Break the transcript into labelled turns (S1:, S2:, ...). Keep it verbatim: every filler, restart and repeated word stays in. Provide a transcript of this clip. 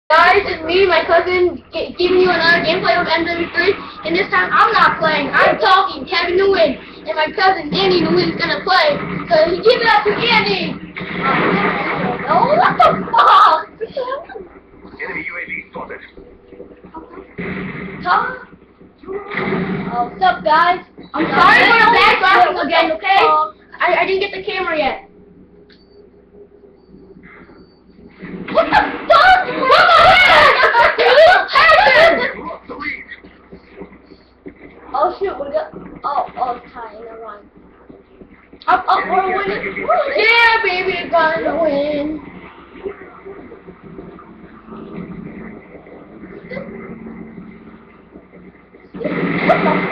S1: Guys, it's me, my cousin, g giving you another gameplay of M W three, and this time I'm not playing, I'm talking, Kevin Nguyen, and my cousin Andy Nguyen is gonna play, so he give it up to Andy! Oh, what the fuck?
S2: Enemy U A V spotted.
S1: Huh? Oh, what's up, guys? I'm sorry for the background again, okay? I, I didn't get the camera yet. What the fuck? What the heck? Oh shoot, we got. Oh, oh, it's tied. Never mind. Up, up, we're winning. Yeah, baby, we're gonna win. What the